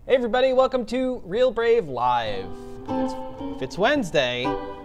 Hey everybody, welcome to Real Brave Live. If it's Wednesday,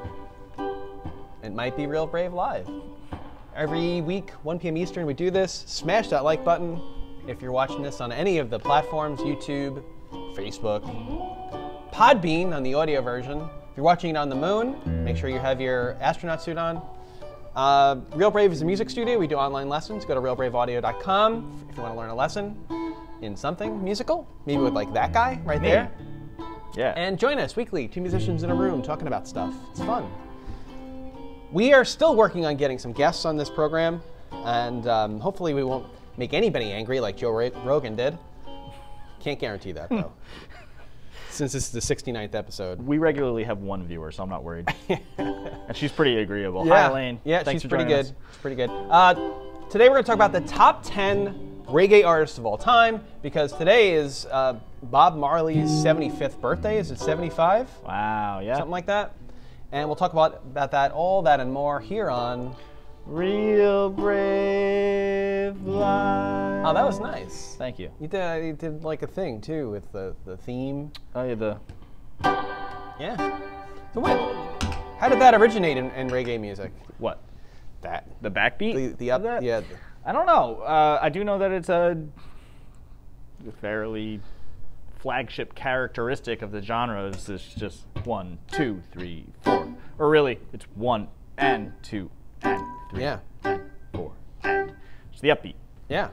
it might be Real Brave Live. Every week, 1 p.m. Eastern, we do this. Smash that like button if you're watching this on any of the platforms, YouTube, Facebook, Podbean on the audio version. If you're watching it on the moon, make sure you have your astronaut suit on. Real Brave is a music studio. We do online lessons. Go to realbraveaudio.com if you want to learn a lesson in something musical, maybe with like that guy right there. Yeah. And join us weekly, 2 musicians in a room talking about stuff. It's fun. We are still working on getting some guests on this program, and hopefully we won't make anybody angry like Joe Rogan did. Can't guarantee that though. Since this is the 69th episode. We regularly have 1 viewer, so I'm not worried. And she's pretty agreeable. Yeah. Hi, Elaine. Yeah, Thanks she's for pretty joining good. us. She's pretty good. Today we're going to talk about the top 10 reggae artists of all time, because today is Bob Marley's 75th birthday. Is it 75? Wow, yeah. Something like that. And we'll talk about that, all that and more here on Real Brave Live. Oh, that was nice. Thank you. You did like a thing too with the theme. Oh, yeah, Yeah. So wait, how did that originate in reggae music? What? That. The backbeat? The up, that? yeah. I don't know. I do know that it's a fairly flagship characteristic of the genre. It's just 1, 2, 3, 4. Or really, it's 1 and 2 and 3 Yeah. and 4 and. It's the upbeat. Yeah.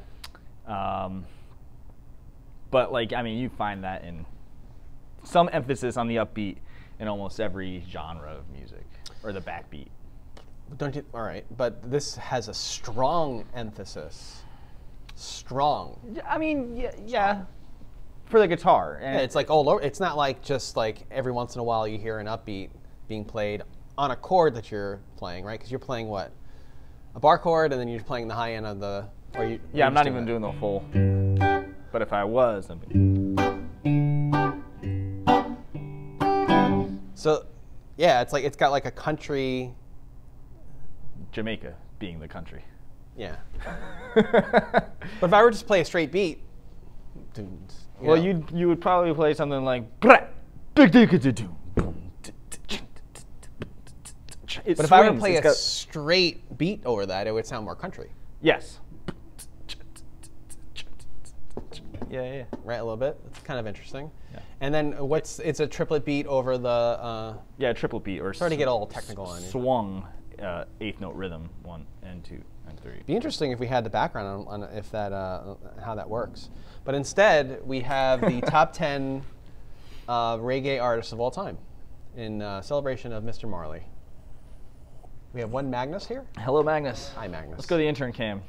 But like, I mean, you find that in some emphasis on the upbeat in almost every genre of music, or the backbeat. Don't you? All right, but this has a strong emphasis. Strong. I mean, yeah, for the guitar. And Yeah, it's like all over. It's not like just like every once in a while you hear an upbeat being played on a chord that you're playing, right? Because you're playing what? A bar chord, and then you're playing the high end of the. Or you, yeah, I'm not even doing the full. But if I was, I'd be. So, yeah, it's like it's got like a country. Jamaica being the country. Yeah. But if I were just to play a straight beat, Well, you would probably play something like. But if I were to play a straight beat over that, it would sound more country. Yes. Yeah. Right, a little bit. It's kind of interesting. Yeah. And then it's a triplet beat over the. Yeah, triple beat or. Sorry to get all technical on you. Swung, 8th note rhythm, 1 and 2 and 3. Be interesting if we had the background on if that how that works. But instead, we have the top 10 reggae artists of all time in celebration of Mr. Marley. We have one Magnus here. Hello, Magnus. Hi, Magnus. Let's go to the intern cam.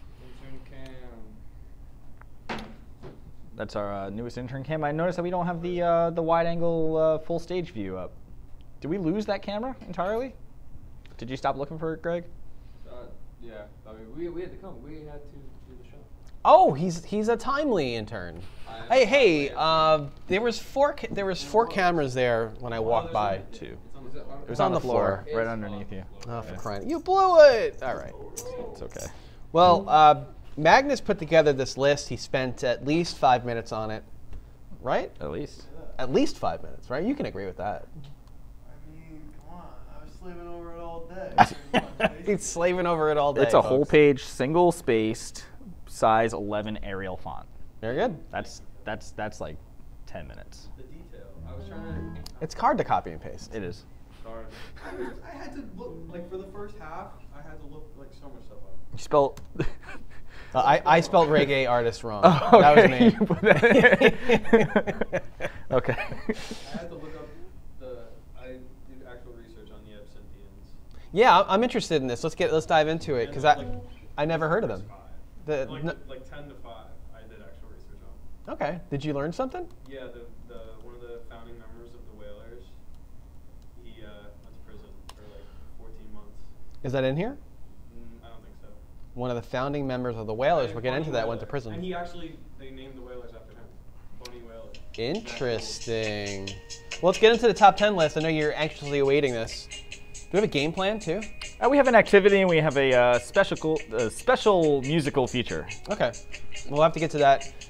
That's our newest intern cam. I noticed that we don't have the wide-angle full stage view up. Did we lose that camera entirely? Did you stop looking for it, Greg? Yeah, I mean, we had to come. We had to do the show. Oh, he's a timely intern. Hey, there was four cameras there when I walked by. 2. It was on the floor. right underneath you. Oh, for crying! You blew it. All right. It's okay. Well, Magnus put together this list. He spent at least 5 minutes on it, right? At least. At least 5 minutes, right? You can agree with that. I mean, come on. I was slaving over it all day. He's slaving over it all day. It's a folks. whole page, single-spaced, size 11 Arial font. Very good. That's like 10 minutes. The detail. I was trying to. It's hard to copy and paste. It is. Sorry. I had to look, like, for the first half, I had to look, like, so much stuff up. You spell. I spelled reggae artist wrong. Oh, That was okay. me. You put that in. Okay. I had to look up I did actual research on the Absinthians. Yeah, I'm interested in this. Let's dive into it because I never heard of them. Like 10 to 5, I did actual research on. Okay. Did you learn something? Yeah, one of the founding members of the Whalers, he went to prison for like 14 months. Is that in here? I don't think so. One of the founding members of the Whalers, we'll get into that, went to prison. And they named the Whalers after him. Bunny Whaler. Interesting. Well, let's get into the top 10 list. I know you're anxiously awaiting this. Do we have a game plan too? We have an activity and we have a special musical feature. Okay. We'll have to get to that.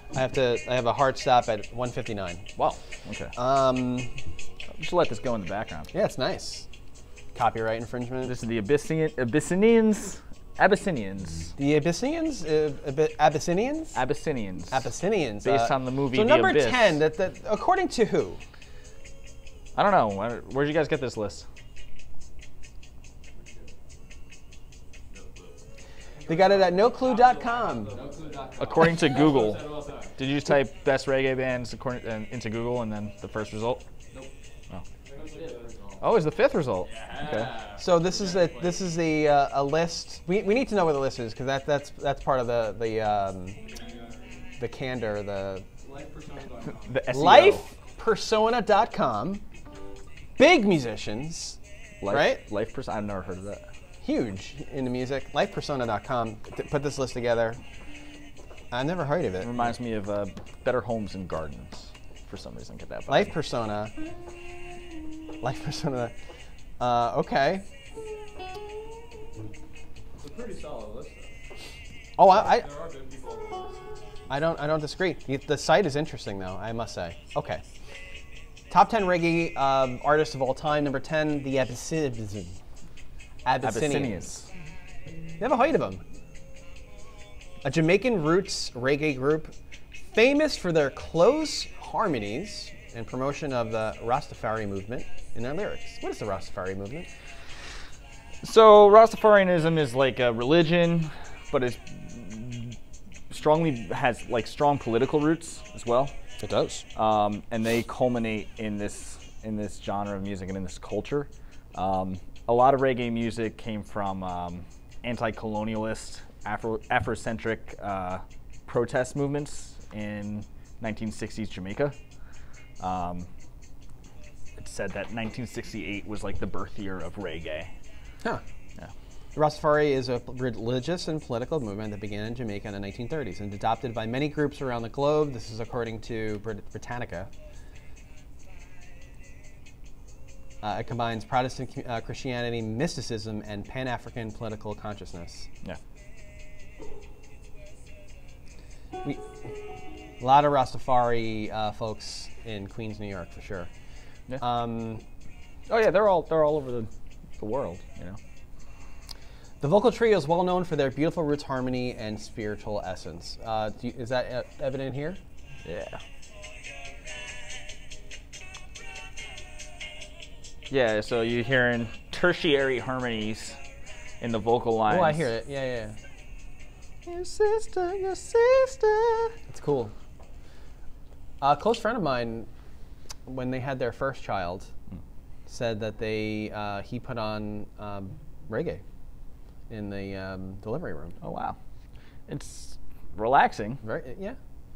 I have a hard stop at 1:59. Wow. Okay. We should let this go in the background. Yeah, it's nice. Copyright infringement. This is the Abyssinians. Abyssinians. The Abyssinians? Abyssinians? Abyssinians. Abyssinians. Based on the movie So The number Abyss. 10, that according to who? I don't know. Where'd you guys get this list? They got it at noclue.com. According to Google. Did you type best reggae bands into Google and then the first result? Nope. Oh. Oh, it's the fifth result. Okay. So this is a list. We need to know what the list is because that's part of the candor, the The SEO. lifepersona.com. Big musicians, right? Life Persona. I've never heard of that. Huge into music. Lifepersona.com put this list together. I've never heard of it. It reminds me of Better Homes and Gardens. For some reason, get that vibe. Life Persona. Okay. It's a pretty solid list, though. Oh, There are good people on the list. I don't disagree. The site is interesting, though, I must say. Okay. Top 10 reggae artists of all time. Number 10, the Abyssinians. They have a height of them. A Jamaican roots reggae group famous for their close harmonies and promotion of the Rastafari movement in their lyrics. What is the Rastafari movement? So Rastafarianism is like a religion, but it has like strong political roots as well. It does. And they culminate in this genre of music and in this culture. A lot of reggae music came from anti-colonialist, Afrocentric protest movements in 1960s Jamaica. It's said that 1968 was like the birth year of reggae. Huh. Yeah. Rastafari is a religious and political movement that began in Jamaica in the 1930s and adopted by many groups around the globe. This is according to Britannica. It combines Protestant Christianity, mysticism, and Pan-African political consciousness. Yeah. A lot of Rastafari folks in Queens, New York, for sure. Yeah. Oh yeah, they're all over the world, you know. The vocal trio is well known for their beautiful roots, harmony, and spiritual essence. Is that evident here? Yeah. Yeah, so you're hearing tertiary harmonies in the vocal lines. Oh, I hear it. Yeah. Your sister. It's cool. A close friend of mine, when they had their first child, said that he put on reggae in the delivery room. Oh wow, it's relaxing. Right? Yeah.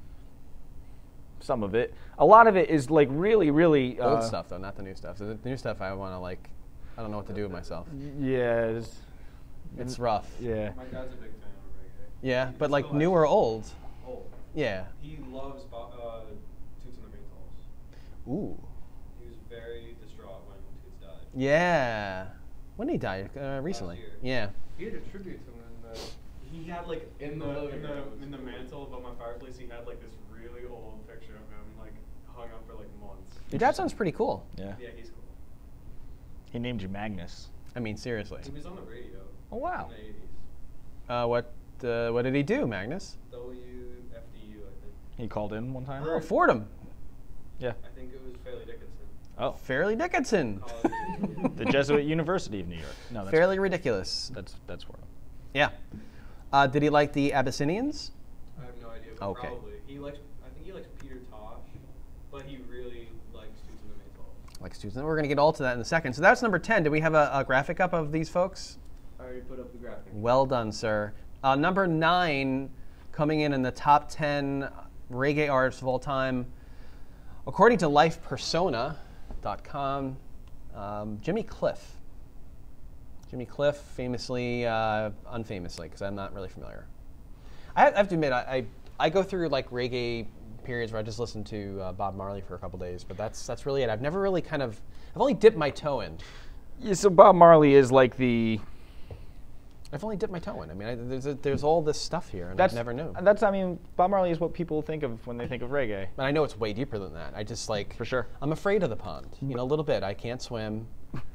Some of it. A lot of it is like really Old stuff though, not the new stuff. So the new stuff, I want to I don't know what to do with myself. Yeah. It's rough. Yeah. My dad's a big fan of reggae. Yeah, but like Still new or old? Old. Yeah. He loves Toots and the Maytals. Ooh. He was very distraught when Toots died. Yeah. When did he die? Recently. year. Yeah. He had a tribute to him he had like in the mantle above my fireplace. He had like this really old picture of him like hung up for like months. Your dad sounds pretty cool. Yeah. Yeah, he's cool. He named you Magnus. I mean, seriously. He was on the radio. Oh wow. In the 80s. What did he do, Magnus? WFDU, I think. He called in one time. Oh, Fordham. Yeah. I think it was Fairleigh Dickinson. Oh. Fairleigh Dickinson. The Jesuit University of New York. No, that's Fairly ridiculous. that's Fordham. Yeah. Did he like the Abyssinians? I have no idea, but Okay. probably. I think he likes Peter Tosh, but he really likes Toots and the Maytals. Like students. We're going to get all to that in a second. So that's number 10. Do we have a graphic up of these folks? I already put up the graphic. Well done, sir. Number 9, coming in the top 10 reggae artists of all time, according to lifepersona.com, Jimmy Cliff. Jimmy Cliff, famously, unfamously, because I'm not really familiar. I have to admit, I go through like reggae periods where I just listen to Bob Marley for a couple days, but that's really it. I've never really I've only dipped my toe in. Yeah, so Bob Marley is like the I've only dipped my toe in. I mean, there's all this stuff here, and I never knew. I mean, Bob Marley is what people think of when they think of reggae. And I know it's way deeper than that. I just like, for sure. I'm afraid of the pond. You know, a little bit. I can't swim.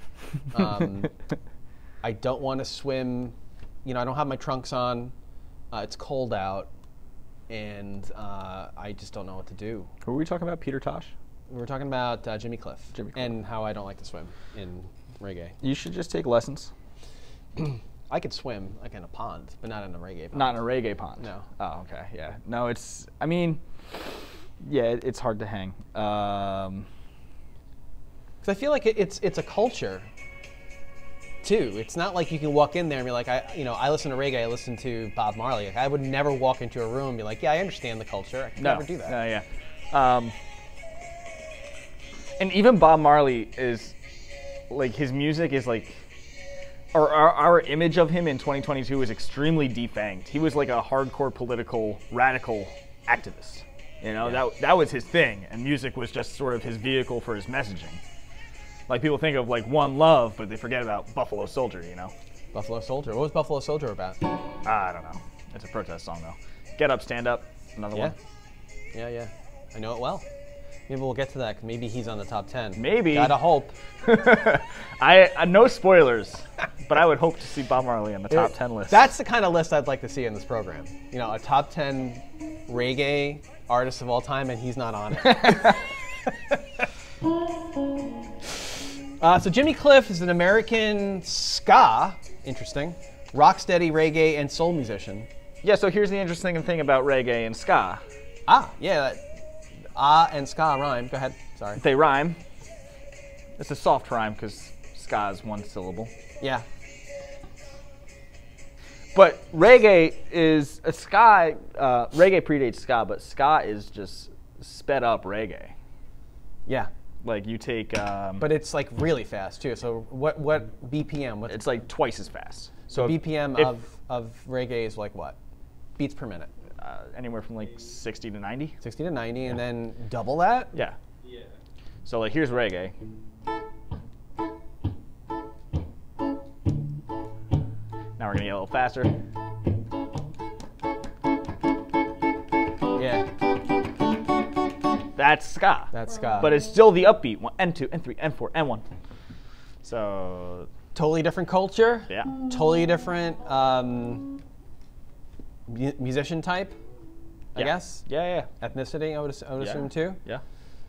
I don't want to swim. You know, I don't have my trunks on. It's cold out, and I just don't know what to do. Who were we talking about? Peter Tosh? We were talking about Jimmy Cliff. Jimmy Cliff. And how I don't like to swim in reggae. You should just take lessons. I could swim like in a pond, but not in a reggae pond. Not in a reggae pond. No. Oh, okay. Yeah. No, it's. I mean, yeah, it's hard to hang. Because I feel like it's a culture, too. It's not like you can walk in there and be like, I listen to reggae. I listen to Bob Marley. Like, I would never walk into a room and be like, yeah, I understand the culture. I could never do that. No. Yeah. And even Bob Marley is, like, his music is like. Our image of him in 2022 is extremely defanged. He was like a hardcore political radical activist. You know, that was his thing, and music was just sort of his vehicle for his messaging. Like people think of like One Love, but they forget about Buffalo Soldier. You know, Buffalo Soldier. What was Buffalo Soldier about? I don't know. It's a protest song though. Get Up, Stand Up. Another one. Yeah. I know it well. Maybe we'll get to that. Maybe he's on the top 10. Maybe. Gotta hope. I no spoilers, but I would hope to see Bob Marley on the top 10 list. That's the kind of list I'd like to see in this program. You know, a top 10 reggae artists of all time, and he's not on it. So Jimmy Cliff is an American ska, interesting, rocksteady reggae and soul musician. Yeah. So here's the interesting thing about reggae and ska. Yeah. And ska rhyme. Go ahead. Sorry. They rhyme. It's a soft rhyme because ska is one syllable. Yeah. But reggae is a ska. Reggae predates ska, but ska is just sped up reggae. Yeah. Like you take. But it's like really fast too. So what BPM? It's like twice as fast. So BPM of reggae is like what? Beats per minute. Anywhere from like 60 to 90. 60 to 90, and then double that? Yeah. Yeah. So like here's reggae. Now we're gonna get a little faster. Yeah. That's ska. That's ska. But it's still the upbeat. 1, N2, N3, N4, N1. So. Totally different culture. Yeah. Totally different musician type, I guess. Yeah. Ethnicity, I would assume too. Yeah.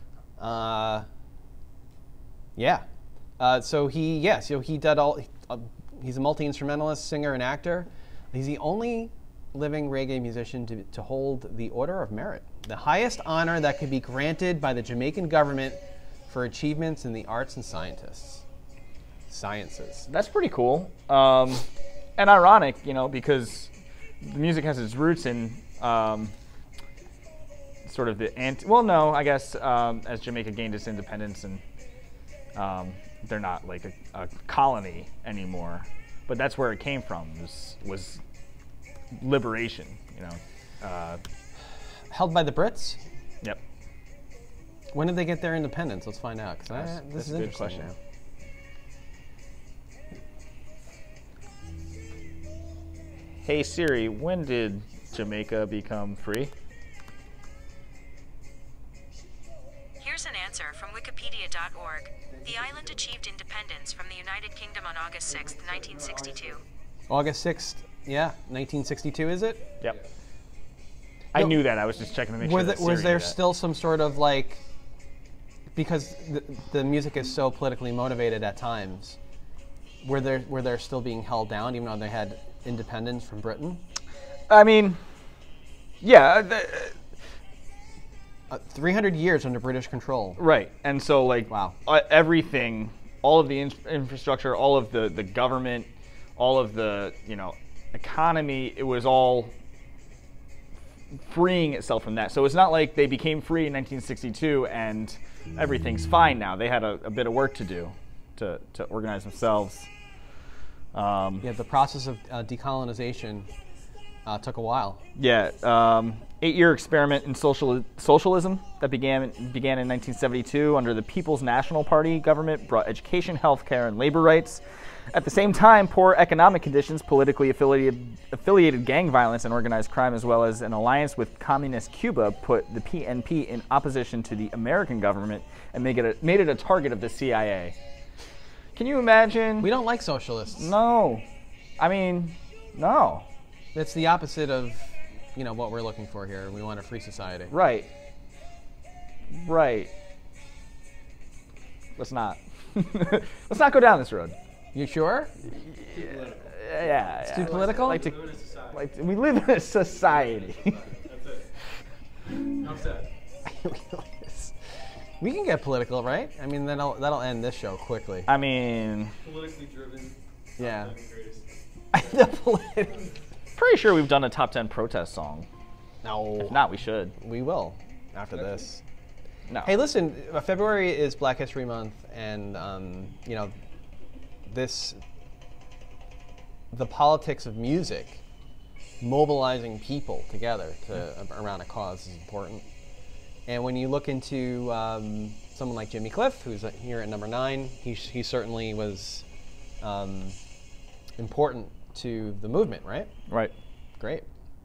So he did all. He's a multi-instrumentalist, singer, and actor. He's the only living reggae musician to hold the Order of Merit, the highest honor that could be granted by the Jamaican government for achievements in the arts and sciences. That's pretty cool. And ironic, you know, because the music has its roots in sort of the as Jamaica gained its independence and they're not like a colony anymore, but that's where it came from. Was liberation, you know. Held by the Brits? Yep. When did they get their independence? Let's find out. This is a good question. Hey Siri, when did Jamaica become free? Here's an answer from wikipedia.org. The island achieved independence from the United Kingdom on August 6, 1962. August 6th, 1962 is it? Yep. I knew that. I was just checking to make sure that Siri Was there knew that. still some sort of like, because the music is so politically motivated at times, were they still being held down even though they had independence from Britain? I mean, yeah. 300 years under British control. Right. And so, like, wow. Everything, all of the infrastructure, all of the government, all of the, economy, it was all freeing itself from that. So it's not like they became free in 1962 and everything's fine now. They had a bit of work to do to organize themselves. The process of decolonization took a while. Yeah. 8-year experiment in socialism that began in 1972 under the People's National Party government brought education, health care, and labor rights. At the same time, poor economic conditions, politically affiliated gang violence, and organized crime, as well as an alliance with communist Cuba, put the PNP in opposition to the American government and made it a target of the CIA. Can you imagine? We don't like socialists. No. I mean, no. It's the opposite of, you know, what we're looking for here. We want a free society. Right. Right. Let's not. Let's not go down this road. You sure? Yeah. It's too political? We live in a society. That's it. Enough said. We can get political, right? I mean, that'll end this show quickly. I mean, Politically driven. Yeah. Top 10 greatest. pretty sure we've done a top 10 protest song. No. If not, we should. We will after this. No. Hey, listen, February is Black History Month, and, you know, the politics of music, mobilizing people together around a cause is important. And when you look into someone like Jimmy Cliff, who's here at number 9, he certainly was important to the movement, right? Right. Great.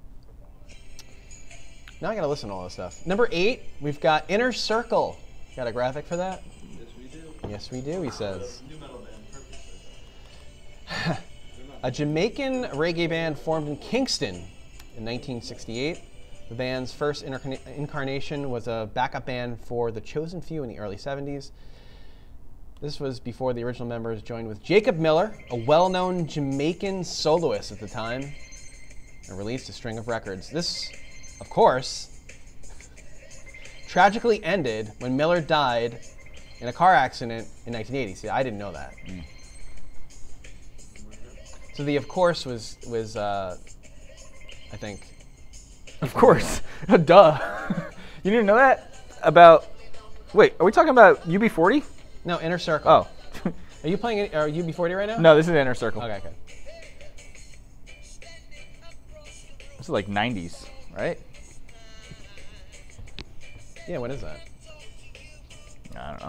Now I gotta listen to all this stuff. Number 8, we've got Inner Circle. Got a graphic for that? Yes, we do. Yes, we do, he says. New metal band. Perfect. A Jamaican reggae band formed in Kingston in 1968. The band's first incarnation was a backup band for The Chosen Few in the early 70s. This was before the original members joined with Jacob Miller, a well-known Jamaican soloist at the time, and released a string of records. This, of course, tragically ended when Miller died in a car accident in 1980. See, I didn't know that. So the of course was I think. Of course. Duh. You didn't know that? Wait, are we talking about UB40? No, Inner Circle. Oh. Are you playing UB40 right now? No, this is Inner Circle. Okay, okay. This is like 90s, right? Yeah, when is that? I don't know.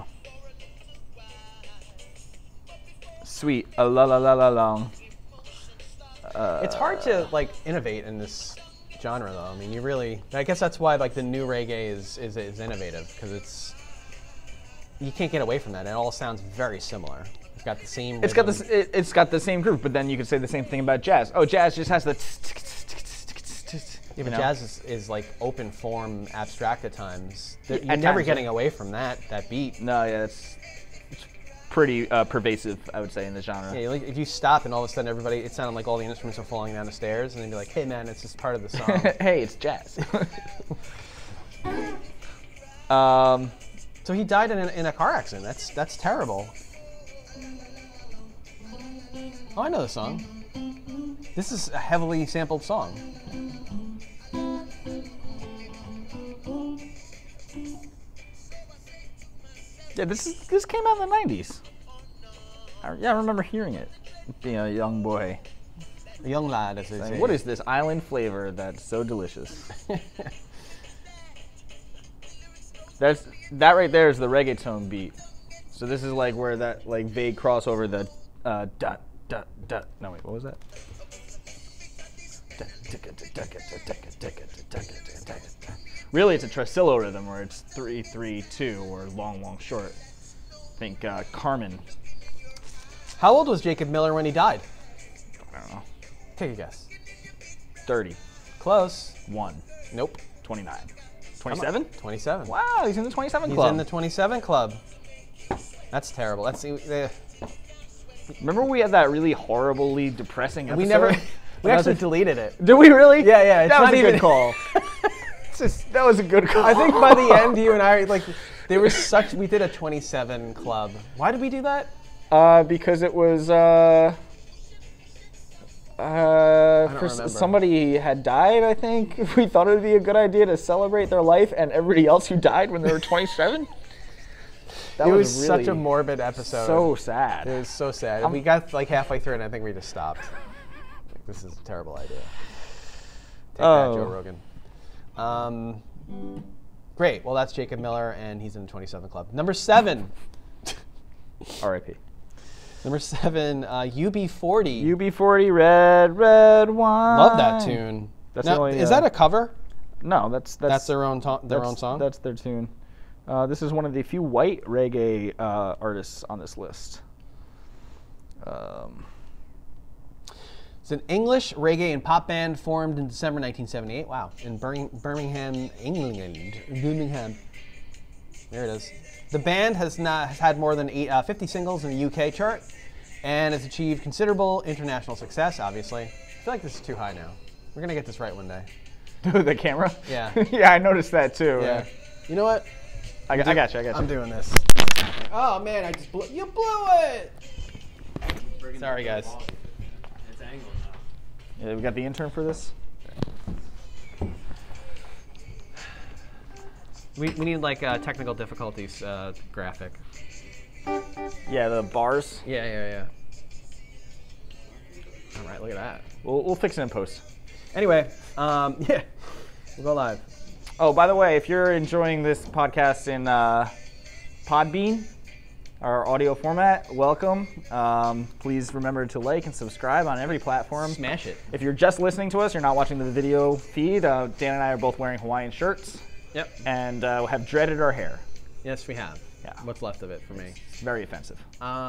Sweet. A la la la la long. It's hard to like innovate in this genre, though. I mean, you really. I guess that's why like the new reggae is innovative, because you can't get away from that. It all sounds very similar. It's got the same. It's got the same groove, but then you could say the same thing about jazz. Oh, jazz just has the. Yeah, but jazz is like open form, abstract at times. You're At never times, getting yeah. away from that beat. No, yeah, it's pretty pervasive, I would say, in the genre. Yeah, like if you stop and all of a sudden it sounded like all the instruments are falling down the stairs, and they'd be like, "Hey, man, it's just part of the song." Hey, it's jazz. So he died in a car accident. That's terrible. Oh, I know the song. This is a heavily sampled song. Yeah, this came out in the 90s. I remember hearing it, being a young boy. A young lad, as they say. What is this island flavor that's so delicious? That right there is the reggaeton beat. So this is like where that like vague crossover, the dot dot dot. No wait, what was that? Really, it's a tresillo rhythm where it's 3-3-2 or long, long, short. Think Carmen. How old was Jacob Miller when he died? I don't know. Take a guess. 30. Close. 1. Nope. 29. 27? 27. Wow, he's in the 27 He's club. in the 27 club. That's terrible. That's Remember we had that really horribly depressing episode? We actually deleted it. Did we really? Yeah. It's that was not a even good call. That was a good call. I think by the end, you and I we did a 27 club. Why did we do that? Because it was somebody had died, I think. We thought it would be a good idea to celebrate their life and everybody else who died when they were 27. It was such a morbid episode. So sad. It was so sad. We got like halfway through and I think we just stopped. This is a terrible idea. Take that, Joe Rogan. Great. Well, that's Jacob Miller, and he's in the 27 Club. Number 7. R.I.P. Number 7, UB40. UB40, Red Wine. Love that tune. That's now, the only, is that a cover? No, that's their own song. That's their tune. This is one of the few white reggae artists on this list. It's an English reggae and pop band formed in December 1978. Wow, in Birmingham, England. Birmingham. There it is. The band has had more than 50 singles in the UK chart, and has achieved considerable international success. Obviously, I feel like this is too high now. We're gonna get this right one day. The camera? Yeah. Yeah, I noticed that too. Yeah. You know what? I got you. I'm doing this. Oh man, you blew it. Sorry guys. It's angled now. Yeah, we got the intern for this. We need like technical difficulties graphic. Yeah, the bars. Yeah. All right, look at that. We'll fix it in post. Anyway, yeah, we'll go live. Oh, by the way, if you're enjoying this podcast in Podbean, our audio format, welcome. Please remember to like and subscribe on every platform. Smash it. If you're just listening to us, you're not watching the video feed, Dan and I are both wearing Hawaiian shirts. Yep. And have dreaded our hair. Yes, we have. Yeah. What's left of it for me. It's very offensive.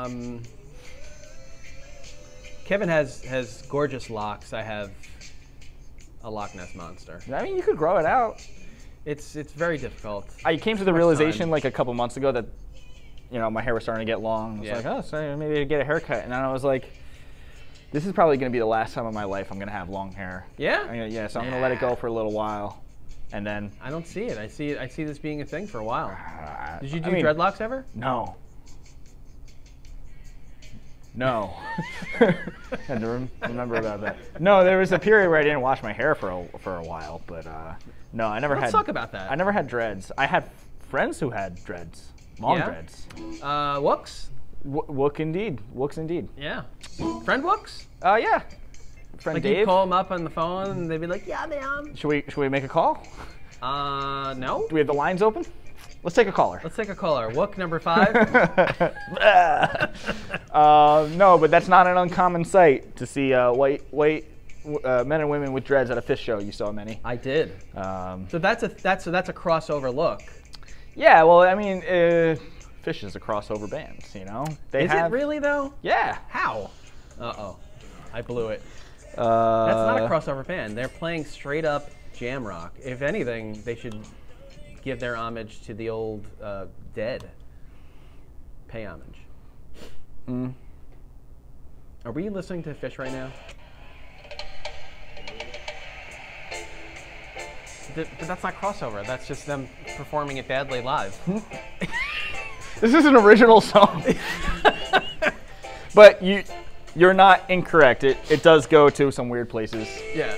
Kevin has gorgeous locks. I have a Loch Ness monster. I mean, you could grow it out. It's very difficult. I came to the realization like a couple months ago that, my hair was starting to get long. I was Yeah. like, oh, so maybe I'd get a haircut. And then I was like, this is probably going to be the last time in my life I'm going to have long hair. Yeah? So I'm going to let it go for a little while. And then... I don't see it. I see this being a thing for a while. Did you do I mean, dreadlocks ever? No. Had to remember about that. No, there was a period where I didn't wash my hair for a while, but no, I never had. Let's talk about that. I never had dreads. I had friends who had dreads, long Yeah? dreads. Wooks? Wooks indeed. Yeah. Friend Wooks? Yeah. Friend Like Dave. you call them up on the phone and they'd be like, yeah, man. Should we make a call? No. Do we have the lines open? Let's take a caller. Let's take a caller. Wook number 5. No, but that's not an uncommon sight to see white men and women with dreads at a Fish show. You saw many. I did. So that's a crossover look. Yeah, well, I mean, Fish is a crossover band, Is it really though? Yeah. How? Uh-oh. I blew it. That's not a crossover band. They're playing straight up jam rock. If anything, they should give their homage to the old Dead. Pay homage. Are we listening to Fish right now? But that's not crossover. That's just them performing it badly live. This is an original song. But you're not incorrect. It does go to some weird places. Yeah.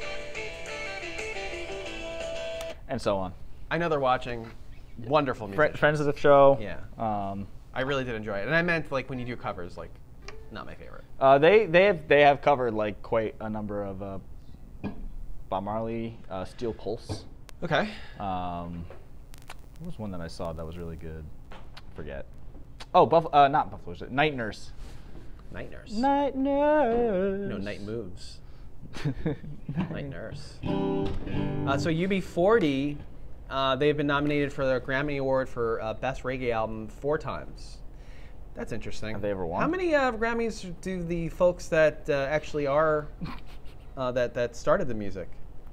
And so on. I know they're watching. Wonderful music. Friends of the show. Yeah. I really did enjoy it, and I meant like when you do covers, like not my favorite. They have covered like quite a number of Bob Marley, Steel Pulse. Okay. What was one that I saw that was really good? Forget. Oh, not Buffalo. Night Nurse. Night Nurse. Night Nurse. No, Night Moves. Night Nurse. So UB40, they've been nominated for the Grammy Award for Best Reggae Album 4 times. That's interesting. Have they ever won? How many Grammys do the folks that actually are that started the music?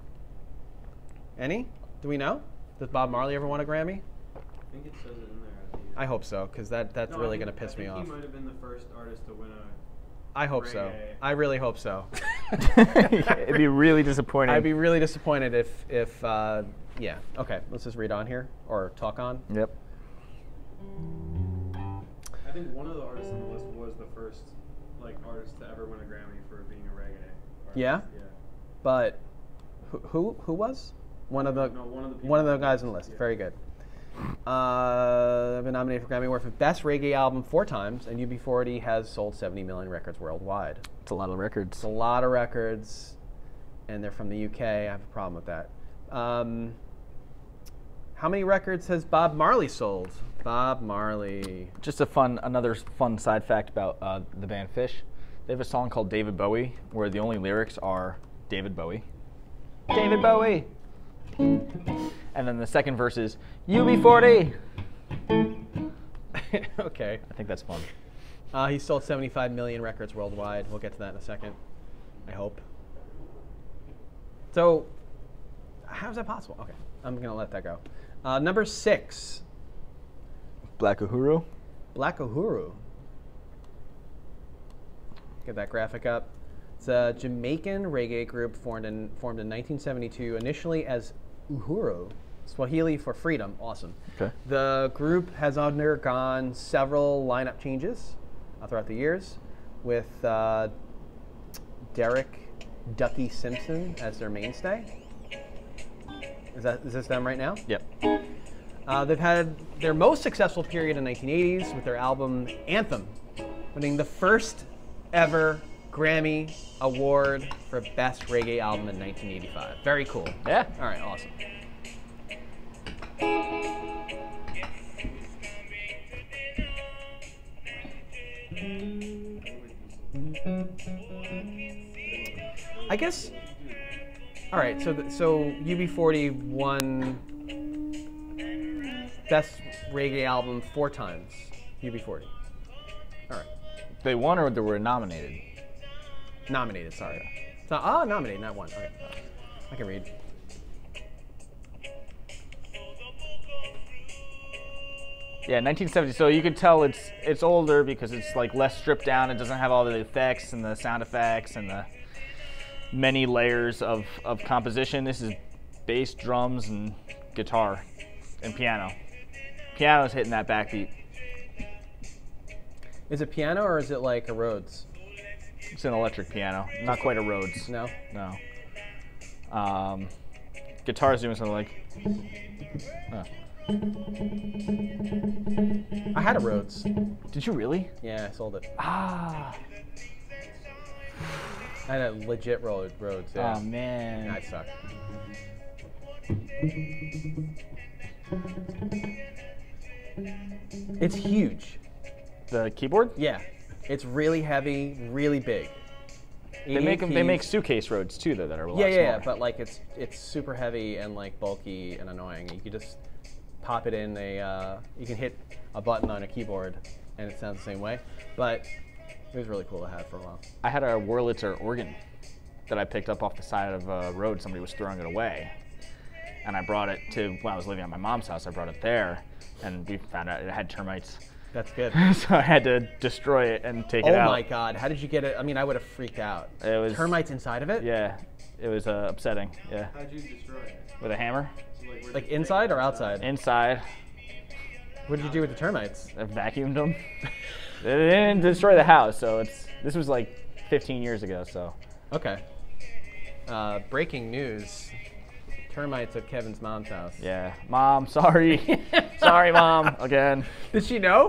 Any? Do we know? Does Bob Marley ever win a Grammy? I think it says it in there. I hope so, because that's really going to piss me off. He might have been the first artist to win a. I hope so. Reggae. I really hope so. It'd be really disappointing. I'd be really disappointed if yeah. Okay, let's just read on here or talk on. Yep. I think one of the artists on the list was the first artist to ever win a Grammy for being a reggae artist. Yeah? Yeah. But who was one of the one of the guys on the list? Yeah. Very good. I've been nominated for Grammy Award for Best Reggae Album 4 times, and UB40 has sold 70 million records worldwide. It's a lot of records. It's a lot of records, and they're from the UK. I have a problem with that. How many records has Bob Marley sold? Bob Marley. Just another fun side fact about the band Fish. They have a song called David Bowie, where the only lyrics are David Bowie. David Bowie! And then the second verse is UB40! Okay. I think that's fun. He sold 75 million records worldwide. We'll get to that in a second, I hope. So, how is that possible? Okay, I'm going to let that go. Number 6. Black Uhuru. Black Uhuru. Get that graphic up. It's a Jamaican reggae group formed in 1972, initially as Uhuru, Swahili for freedom. Awesome. Okay. The group has undergone several lineup changes throughout the years, with Derek Ducky Simpson as their mainstay. Is this them right now? Yep. They've had their most successful period in the 1980s with their album Anthem, winning the first ever Grammy Award for Best Reggae Album in 1985. Very cool. Yeah. All right, awesome. I guess. All right, so UB40 won Best Reggae Album 4 times. UB40. All right. They won or they were nominated? Nominated, sorry. So, nominated, not won. Okay. I can read. Yeah, 1970. So you could tell it's older because it's like less stripped down. It doesn't have all the effects and the sound effects and the many layers of composition. This is bass, drums, and guitar, and piano. Piano's hitting that backbeat. Is it piano or is it like a Rhodes? It's an electric piano, not quite a Rhodes. No? No. Guitar's doing something like. I had a Rhodes. Did you really? Yeah, I sold it. Ah. I had a legit Rhodes, yeah. Oh man. I suck. It's huge. The keyboard? Yeah. It's really heavy, really big. They make suitcase Rhodes too, though, that are a lot yeah, smaller. but like it's super heavy and like bulky and annoying. You could just pop it in you can hit a button on a keyboard and it sounds the same way. But it was really cool to have for a while. I had a Wurlitzer organ that I picked up off the side of a road. Somebody was throwing it away, and I brought it to when I was living at my mom's house. I brought it there, and we found out it had termites. That's good. So I had to destroy it and take it out. Oh my God! How did you get it? I mean, I would have freaked out. It was termites inside of it. Yeah, it was upsetting. Yeah. How'd you destroy it? With a hammer. Like inside or outside? Inside. What did you do with the termites? I vacuumed them. They didn't destroy the house, so this was like 15 years ago. So. Okay. Breaking news. Termites at Kevin's mom's house. Yeah. Mom, sorry. Sorry, Mom, again. Did she know?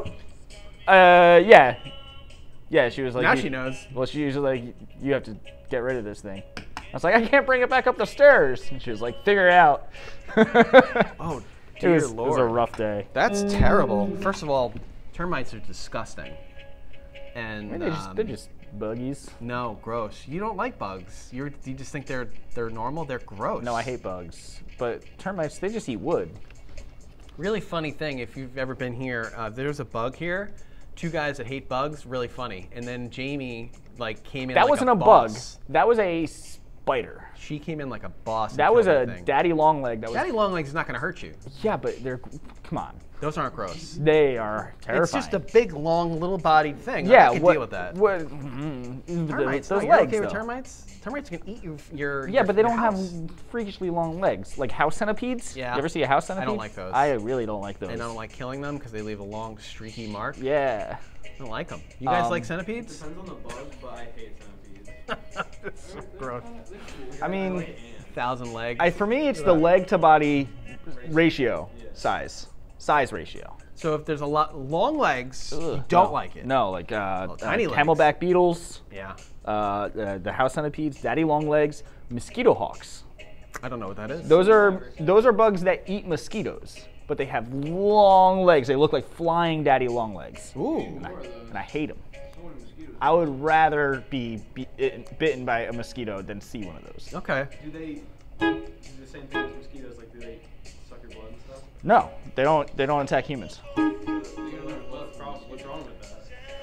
Yeah. Yeah, she was like... Now she knows. Well, she was like, you have to get rid of this thing. I was like, I can't bring it back up the stairs. And she was like, figure it out. Oh, dear Lord. It was a rough day. That's terrible. First of all, termites are disgusting. And I mean, they're just buggies. No, gross. You don't like bugs. You just think they're normal? They're gross. No, I hate bugs. But termites, they just eat wood. Really funny thing, if you've ever been here, there's a bug here. 2 guys that hate bugs, really funny. And then Jamie came in that like wasn't a bug. boss. That was a spider. She came in like a boss. That was a daddy long leg. Daddy long leg's not going to hurt you. Yeah, but come on. Those aren't gross. They are terrifying. It's just a big, long, little-bodied thing. Yeah, I can deal with that. Termites. Those legs, okay with termites? Termites can eat your Yeah, but they don't house. have freakishly long legs. Like house centipedes? Yeah. You ever see a house centipede? I don't like those. I really don't like those. And I don't like killing them because they leave a long, streaky mark. Yeah. I don't like them. You guys like centipedes? Depends on the bug, but I hate centipedes. It's so gross. I mean, 1,000 legs. for me, it's the leg to body ratio, size ratio. So if there's a lot long legs, you don't like it. No, like tiny legs. camelback beetles. Yeah. The house centipedes, daddy long legs, mosquito hawks. I don't know what that is. Those are bugs that eat mosquitoes, but they have long legs. They look like flying daddy long legs. Ooh. And I hate them. I would rather be bitten by a mosquito than see one of those. Okay. Do they do the same thing as mosquitoes? Like, do they suck your blood and stuff? No, they don't. They don't attack humans. What's wrong with that?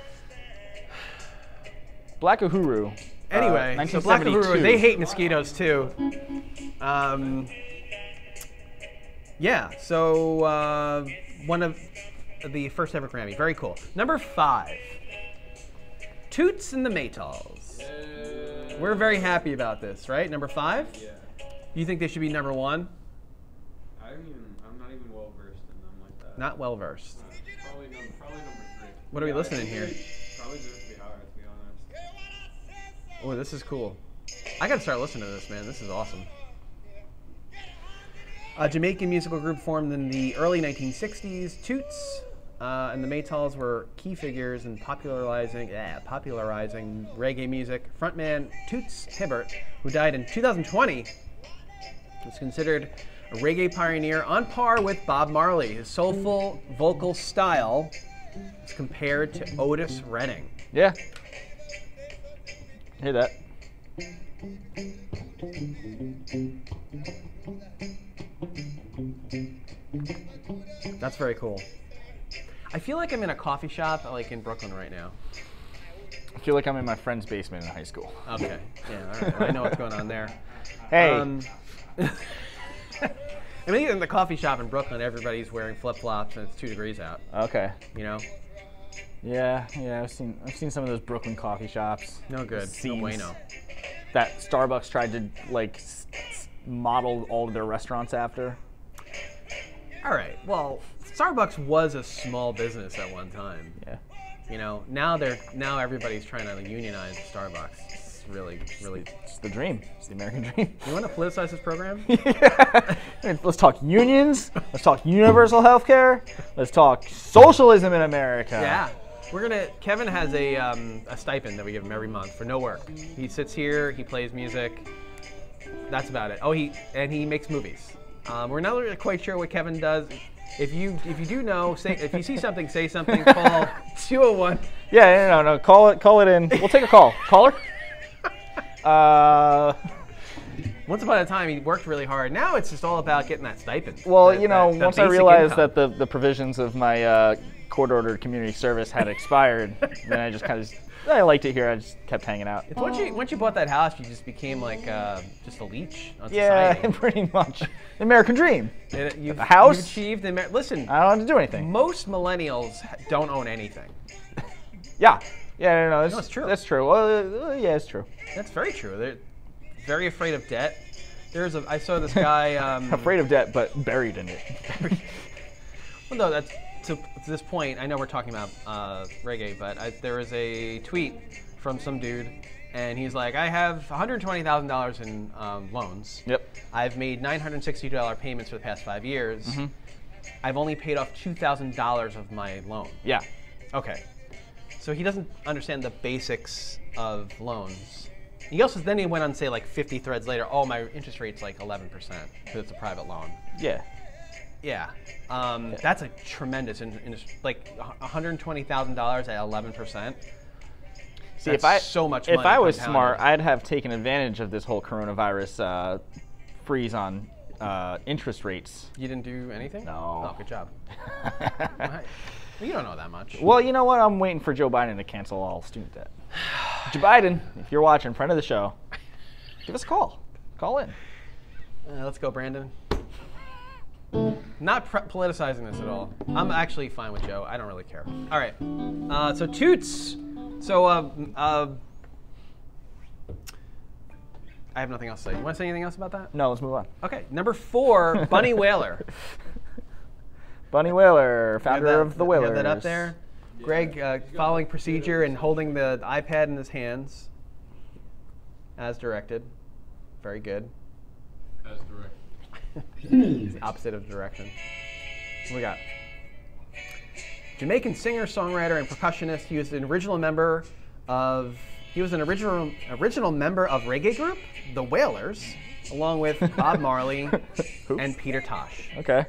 Black Uhuru. Anyway, so Black 1972. Uhuru, they hate mosquitoes too. Yeah, so one of the first ever Grammy. Very cool. Number 5, Toots and the Maytals. We're very happy about this, right? Number 5? Yeah. You think they should be number 1? I'm not even well versed in them like that. Not well versed. Probably number 3. What are we listening here? Probably just to be hard, to be honest. Oh, this is cool. I gotta start listening to this, man. This is awesome. A Jamaican musical group formed in the early 1960s. Toots and the Maytals were key figures in popularizing reggae music. Frontman Toots Hibbert, who died in 2020, was considered a reggae pioneer on par with Bob Marley. His soulful vocal style is compared to Otis Redding. Yeah. Hear that? That's very cool. I feel like I'm in a coffee shop like in Brooklyn right now. I feel like I'm in my friend's basement in high school. Okay. Yeah, all right. Well, I know what's going on there. Hey. I mean, in the coffee shop in Brooklyn, everybody's wearing flip-flops and it's 2 degrees out. Okay. You know? Yeah. I've seen some of those Brooklyn coffee shops. No good. No bueno. That Starbucks tried to like model all of their restaurants after. All right. Well, Starbucks was a small business at one time. Yeah. You know, now everybody's trying to unionize Starbucks. It's really. It's the dream. It's the American dream. You want to politicize this program? Yeah. Let's talk unions. Let's talk universal health care. Let's talk socialism in America. Yeah. Kevin has a stipend that we give him every month for no work. He sits here, he plays music. That's about it. Oh, he makes movies. We're not really quite sure what Kevin does. If you do know, if you see something, say something. Call 201. Yeah, no. Call it in. We'll take a call. Caller. Once upon a time, he worked really hard. Now it's just all about getting that stipend. Well, that once I basic realized income. that the provisions of my court-ordered community service had expired, then I just I liked it here. I just kept hanging out. It's once you bought that house, you just became like just a leech on Yeah, society. pretty much. The American dream. You've A house? You've achieved listen. I don't have to do anything. Most millennials don't own anything. Yeah. Yeah, no, No, it's true. That's true. Well, yeah, it's true. That's very true. They're very afraid of debt. I saw this guy. Afraid of debt, but buried in it. Well, no, that's to this point. I know we're talking about reggae, but there was a tweet from some dude, and he's like, "I have $120,000 in loans. Yep. I've made $960 payments for the past 5 years. Mm-hmm. I've only paid off $2,000 of my loan." Yeah. Okay. So he doesn't understand the basics of loans. He went on to say like 50 threads later, oh, my interest rate's like 11% because it's a private loan. Yeah. Yeah. That's a tremendous, like $120,000 at 11%. See, That's so much money if I was compounded. smart, I'd have taken advantage of this whole coronavirus freeze on interest rates. You didn't do anything? No. Oh, good job. Well, you don't know that much. Well, you know what? I'm waiting for Joe Biden to cancel all student debt. Joe Biden, if you're watching, friend of the show, give us a call. Call in. Let's go, Brandon. Not politicizing this at all. I'm actually fine with Joe. I don't really care. All right. So Toots. So I have nothing else to say. You want to say anything else about that? No, let's move on. Okay. Number 4, Bunny Wailer. Bunny Wailer, founder of the Wailers. You have that up there? Yeah. Greg following procedure and holding the iPad in his hands as directed. Very good. As directed. It's the opposite of direction. What do we got? Jamaican singer, songwriter, and percussionist. He was an original member of reggae group, the Wailers. along with Bob Marley and Peter Tosh. Okay.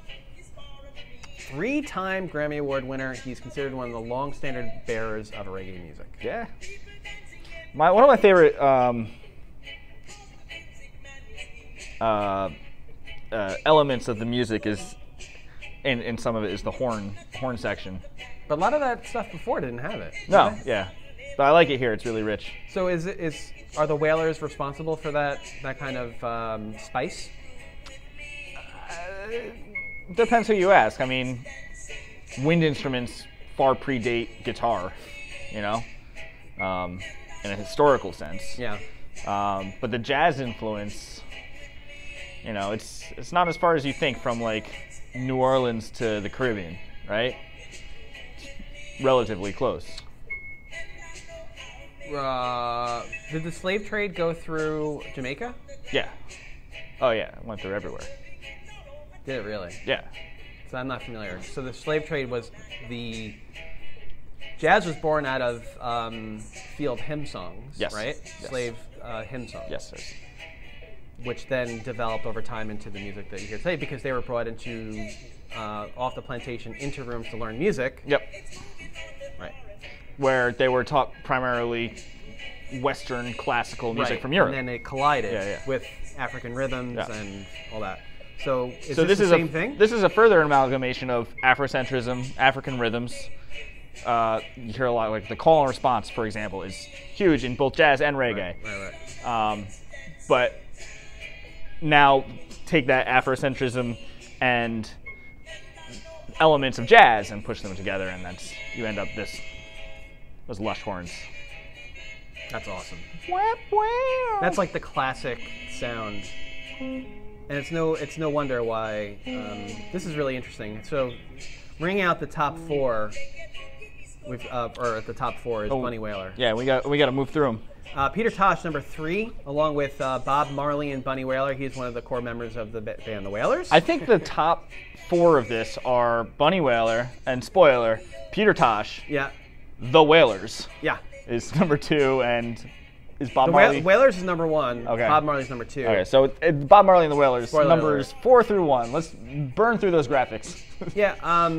3-time Grammy Award winner. He's considered one of the long standard bearers of reggae music. Yeah. One of my favorite elements of the music is, and some of it is the horn section. But a lot of that stuff before didn't have it. No, did they? yeah. But I like it here. It's really rich. So are the Wailers responsible for that kind of spice? Depends who you ask. I mean, wind instruments far predate guitar, you know, in a historical sense. Yeah. But the jazz influence, you know, it's not as far as you think from like New Orleans to the Caribbean, right? It's relatively close. Did the slave trade go through Jamaica? Yeah. Oh yeah, it went through everywhere. Did it really? Yeah. So I'm not familiar. So the slave trade was jazz was born out of field hymn songs, Yes. right? Yes. Slave hymn songs. Yes, sir. Which then developed over time into the music that you hear today because they were brought into off the plantation into rooms to learn music. Yep. Right. Where they were taught primarily Western classical music Right. from Europe. And then it collided Yeah. with African rhythms Yeah. and all that. So is So this the same thing? This is a further amalgamation of Afrocentrism, African rhythms. You hear a lot, like the call and response, for example, is huge in both jazz and reggae. Right. But now take that Afrocentrism and elements of jazz and push them together, and you end up those lush horns. That's awesome. That's like the classic sound. And it's no wonder why this is really interesting. So, ring out the top four. Or at the top four is Bunny Wailer. Yeah, we got to move through them. Peter Tosh, number 3, along with Bob Marley and Bunny Wailer. He's one of the core members of the band The Wailers. I think the top 4 of this are Bunny Wailer and spoiler Peter Tosh. Yeah. The Wailers. Yeah. Is number 2 and. Is Bob The Marley? Wailers is number 1. Okay. Bob Marley's number 2. Okay, so Bob Marley and the Wailers, Spoiler numbers alert. 4 through 1. Let's burn through those graphics. Yeah.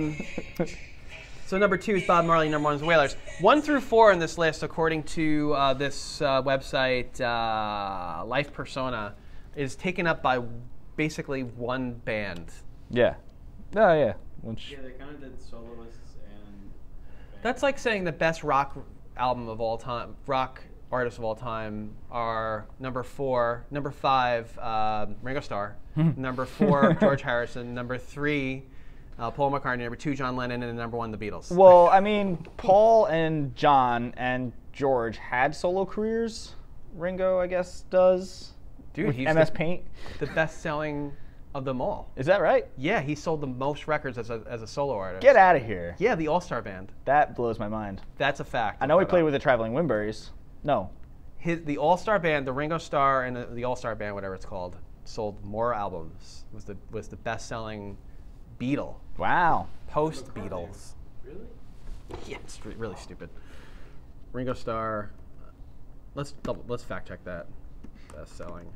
So number 2 is Bob Marley. Number 1 is the Wailers. 1 through 4 in this list, according to this website, Life Persona, is taken up by basically one band. Yeah. Oh yeah. Which, Yeah, they kind of did soloists and. That's like saying the best rock album of all time, rock artists of all time are number 4, number 5, Ringo Starr, number 4, George Harrison, number 3, Paul McCartney, number 2, John Lennon, and number 1, the Beatles. well, I mean, Paul and John and George had solo careers. Ringo, I guess, does. Dude, with he's MS Paint. the best-selling of them all. Is that right? Yeah, he sold the most records as a solo artist. Get out of here. Yeah, the All-Star Band. That blows my mind. That's a fact. I know he played with the Traveling Wilburys. No. The All-Star Band, the Ringo Starr and the All-Star Band, whatever it's called, sold more albums. Was the best-selling Beatle. Wow. Post-Beatles. Really? Yeah, it's really stupid. Ringo Starr. Let's fact check that. Best-selling.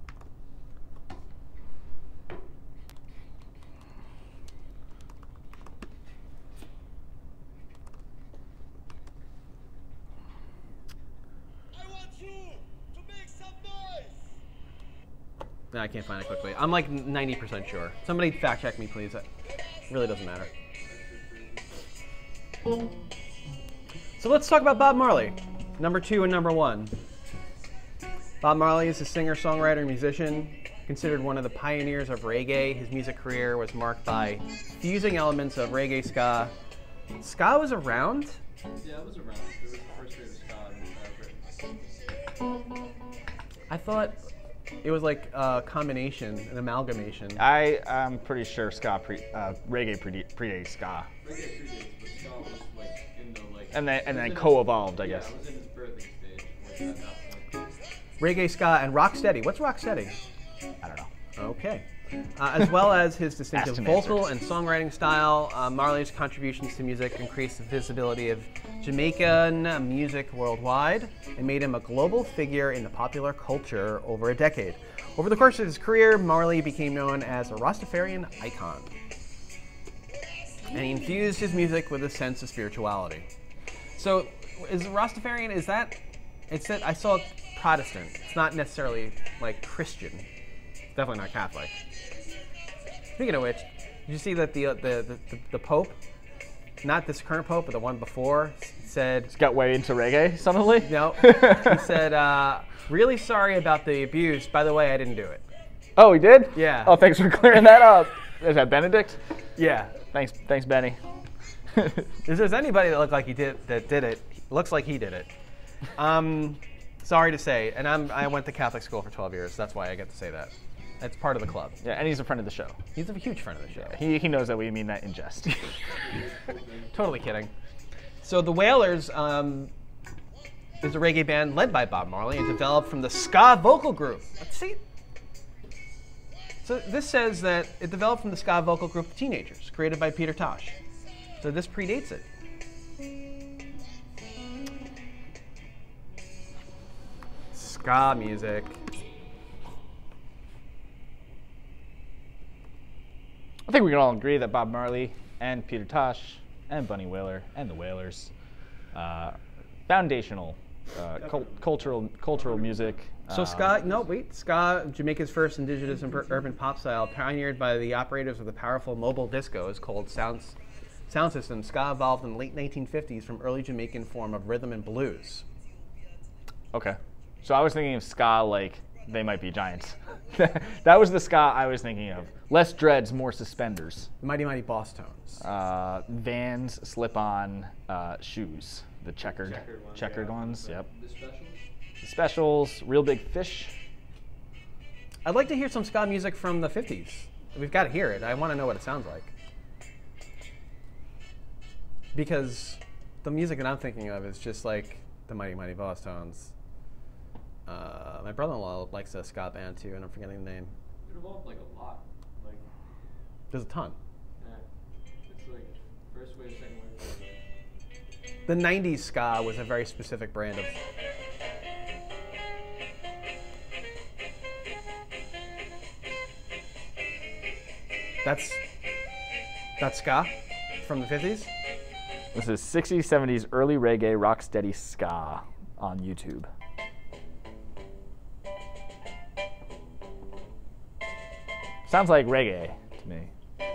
No, I can't find it quickly. I'm like 90% sure. Somebody fact check me, please. It really doesn't matter. So let's talk about Bob Marley, number 2 and number 1. Bob Marley is a singer, songwriter, musician, considered one of the pioneers of reggae. His music career was marked by fusing elements of reggae ska. Ska was around? Yeah, it was around. It was the first wave of ska in Britain. I thought it was like a combination, an amalgamation. I'm pretty sure reggae predates ska. Reggae predates, but ska was like in the like. And then co-evolved, I guess. Yeah, it was in its birthing stage. Like, at that point. Reggae, ska, and rocksteady. What's rocksteady? I don't know. Okay. As well as his distinctive Asked and vocal answered. and songwriting style, Marley's contributions to music increased the visibility of Jamaican music worldwide and made him a global figure in the popular culture over a decade. Over the course of his career, Marley became known as a Rastafarian icon. And he infused his music with a sense of spirituality. So, is Rastafarian, is that, it's that I saw Protestant. It's not necessarily like Christian. It's definitely not Catholic. Speaking of which, did you see that the Pope, not this current Pope, but the one before, said... It's got way into reggae suddenly? No. He said, really sorry about the abuse. By the way, I didn't do it. Oh, he did? Yeah. Oh, thanks for clearing that up. Is that Benedict? Yeah. Thanks, Benny. If there's anybody that looked like he did it, looks like he did it. Sorry to say, and I went to Catholic school for 12 years. That's why I get to say that. It's part of the club. Yeah, and he's a friend of the show. He's a huge friend of the show. Yeah, he knows that we mean that in jest. Totally kidding. So the Wailers is a reggae band led by Bob Marley and developed from the ska vocal group. Let's see. So this says that it developed from the ska vocal group of teenagers, created by Peter Tosh. So this predates it. Ska music. I think we can all agree that Bob Marley and Peter Tosh and Bunny Wailer and the Wailers, foundational cultural music. So ska, Jamaica's first indigenous and urban pop style, pioneered by the operators of the powerful mobile discos called sound system. Ska evolved in the late 1950s from early Jamaican form of rhythm and blues. Okay, so I was thinking of ska like They Might Be Giants. That was the ska I was thinking of. Less dreads, more suspenders. The Mighty Mighty Boss Tones. Vans, slip-on shoes. The checkered ones. Yep. The specials? The specials, Real Big Fish. I'd like to hear some ska music from the 50s. We've got to hear it. I want to know what it sounds like. Because the music that I'm thinking of is just like the Mighty Mighty Boss Tones. My brother-in-law likes a ska band too, and I'm forgetting the name. It evolved like a lot. Like, There's a ton. yeah. It's like first wave, second wave, third wave. The 90s ska was a very specific brand of... That's ska from the 50s? This is 60s, 70s, early reggae, rocksteady ska on YouTube. Sounds like reggae to me.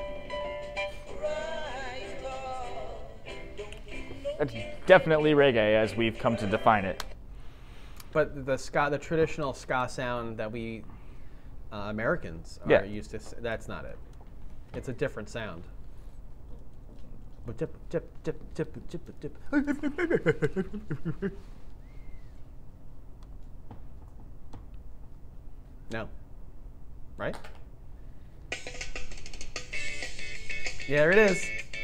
It's definitely reggae as we've come to define it. But the ska, the traditional ska sound that we Americans are Yeah. used to, that's not it. It's a different sound. But dip, dip, dip, dip, dip, dip. No. Right? Yeah, there it is.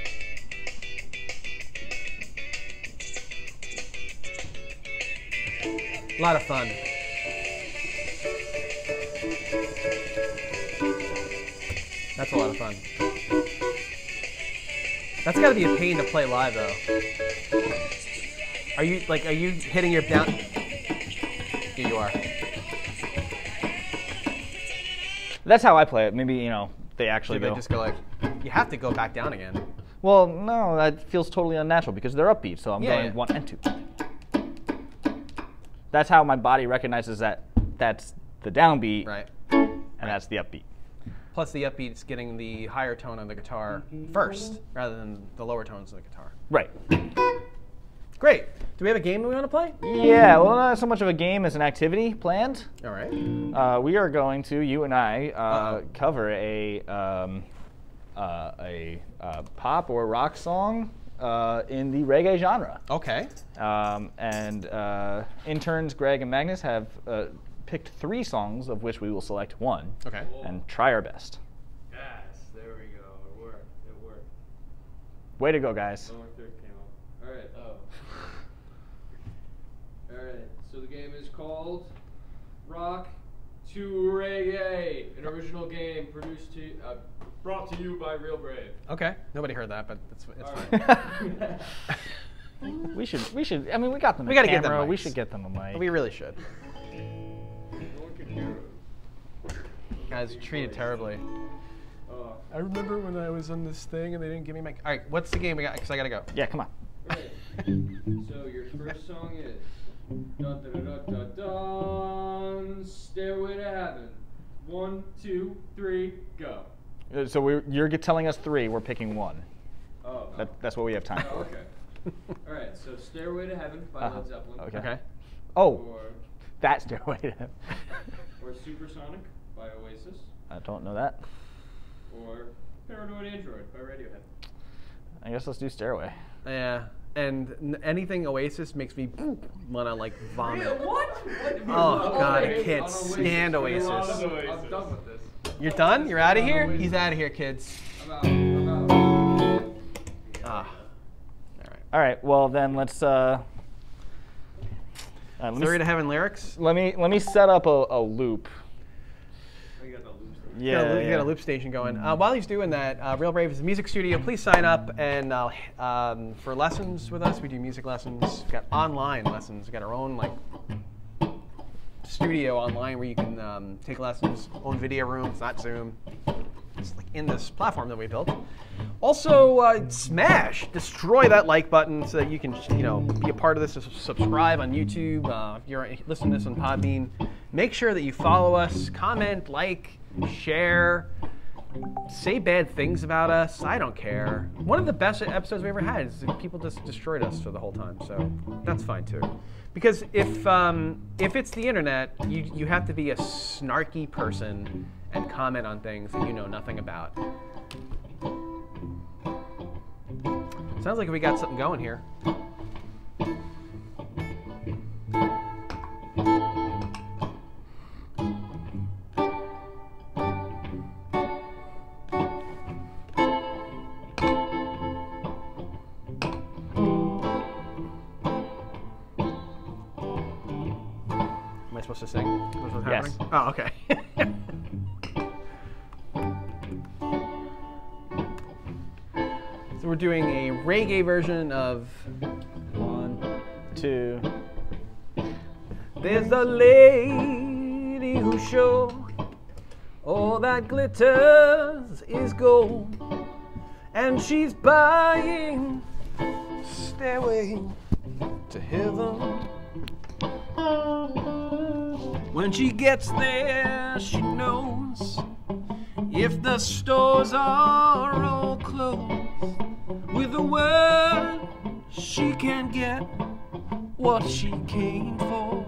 A lot of fun. That's a lot of fun. That's got to be a pain to play live, though. Are you hitting your down? Here you are. That's how I play it. Maybe, they actually They go. just go like, you have to go back down again. Well, no, that feels totally unnatural because they're upbeat, so I'm Yeah, going yeah. 1 and 2. That's how my body recognizes that that's the downbeat, Right. and that's the upbeat. Plus, the upbeat's getting the higher tone on the guitar first, rather than the lower tones of the guitar. Right. Great. Do we have a game that we want to play? Yeah, well, not so much of a game as an activity planned. All right. We are going to, you and I, Uh-oh. cover a pop or rock song in the reggae genre. Okay. And interns Greg and Magnus have picked 3 songs, of which we will select 1 Okay. and try our best. Yes, there we go. It worked. It worked. Way to go, guys. Homework 3 came up. Alright, Alright, so the game is called Rock to Reggae, an original game brought to you by Real Brave. Okay. Nobody heard that, but it's All fine. right. We should. I mean, we got them. We got gotta to get them We mics. should get them a mic. We really should. No one can hear it. Guys, treated terribly. I remember when I was on this thing and they didn't give me my. All right, what's the game we got? Because I gotta go. Yeah, come on. Okay. So your first song is dun, dun, dun, dun, dun, dun, Stairway to Heaven. 1, 2, 3, go. So you're telling us 3. We're picking 1. Oh. That's what we have time Oh, for. okay. All right. So Stairway to Heaven by Led Zeppelin. Okay. Oh, Or, that's Stairway to Heaven. or Supersonic by Oasis. I don't know that. Or Paranoid Android by Radiohead. I guess let's do Stairway. Yeah. And anything Oasis makes me wanna like vomit. What? Oh God, I can't stand Oasis. I'm done with this. You're done? You're out of here? He's out of here, kids. I'm out. I'm out. Ah. All right. Well, then let's. Let Stairway to Heaven lyrics? me set up a loop. I got the loops. Yeah. You got a loop station going. While he's doing that, Real Brave is a music studio. Please sign up and for lessons with us. We do music lessons. We've got online lessons. We've got our own like studio online where you can take lessons. Own video room. It's not Zoom. It's like in this platform that we built. Also, destroy that like button so that you can, be a part of this. Subscribe on YouTube. If you're listening to this on Podbean, make sure that you follow us, comment, like, share, say bad things about us. I don't care. One of the best episodes we ever had is that people just destroyed us for the whole time, so that's fine too. Because if it's the internet, you have to be a snarky person and comment on things that you know nothing about. Sounds like we got something going here. Am I supposed to sing? What's Yes. happening? Oh, okay. So we're doing a reggae version of 1, 2. There's a lady who shows all that glitters is gold, and she's buying Stairway to Heaven. When she gets there, she knows if the stores are all closed, with a word she can get what she came for.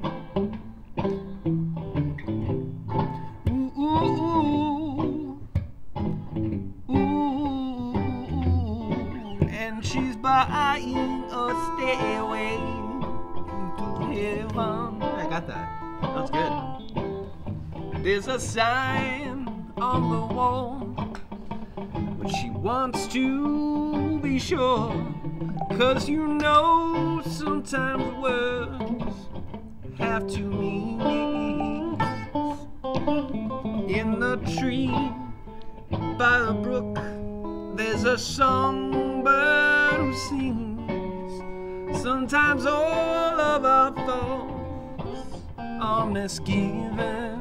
Ooh, ooh, ooh, ooh. And she's buying a stairway to heaven. I got that. That's good. There's a sign on the wall, but she wants to be sure, 'cause sometimes words have two meanings. In the tree by the brook, there's a songbird who sings. Sometimes all of our thoughts are misgiven.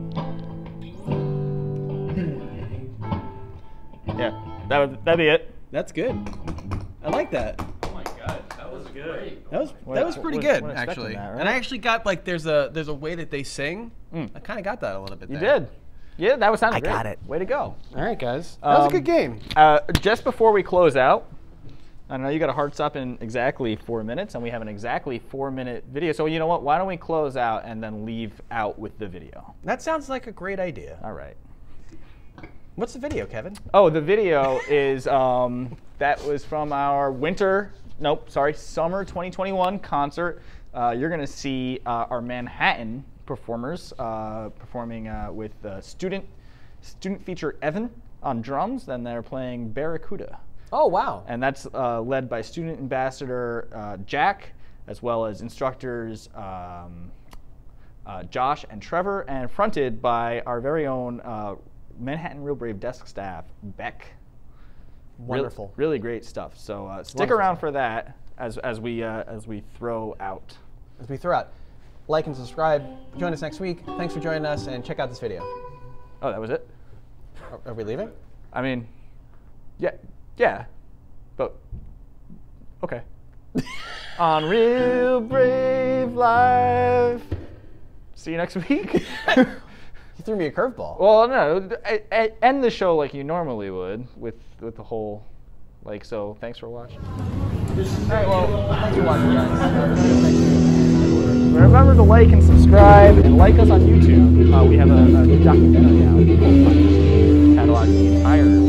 Yeah, that'd be it. That's good. I like that. Oh my god, that was great. That was pretty wasn't good, expecting actually. that, right? And I actually got like there's a way that they sing. I kind of got that a little bit. You there. did. Yeah, that was sounding great. got it. Way to go. All right, guys. That was a good game. Just before we close out, I know you got a hard stop in exactly 4 minutes, and we have an exactly 4-minute video. So you know what? Why don't we close out and then leave out with the video? That sounds like a great idea. All right. What's the video, Kevin? Oh, the video is that was from our summer 2021 concert. You're going to see our Manhattan performers performing with student feature Evan on drums, and they're playing Barracuda. Oh, wow. And that's led by student ambassador Jack, as well as instructors Josh and Trevor, and fronted by our very own Manhattan Real Brave desk staff, Beck. Wonderful. Really great stuff. So stick Wonderful around stuff. for that as we throw out. As we throw out, like and subscribe. Join us next week. Thanks for joining us, and check out this video. Oh, that was it? Are we leaving? I mean, yeah, but okay. On Real Brave Live. See you next week. You threw me a curveball. Well, no, end the show like you normally would with the whole, like, so. Thanks for watching. All right, well, thanks for watching, guys. Remember to like and subscribe, and like us on YouTube. We have a new documentary out. Catalog the entire